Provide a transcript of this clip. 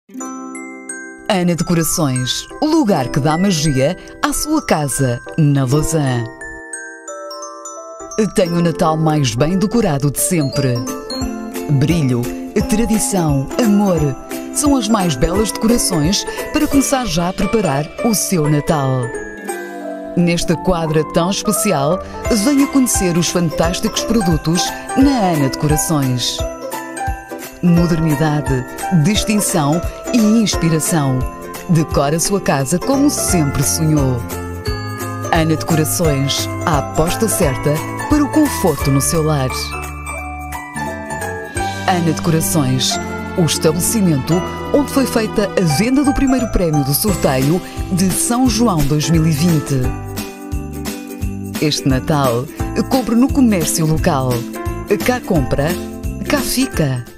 Ana Decorações, o lugar que dá magia à sua casa, na Lausanne. Tem o Natal mais bem decorado de sempre. Brilho, tradição, amor, são as mais belas decorações para começar já a preparar o seu Natal. Nesta quadra tão especial, venha conhecer os fantásticos produtos na Ana Decorações. Modernidade, distinção e inspiração. Decore a sua casa como sempre sonhou. Ana Decorações, a aposta certa para o conforto no seu lar. Ana Decorações, o estabelecimento onde foi feita a venda do primeiro prémio do sorteio de São João 2020. Este Natal, compre no comércio local. Cá compra, cá fica.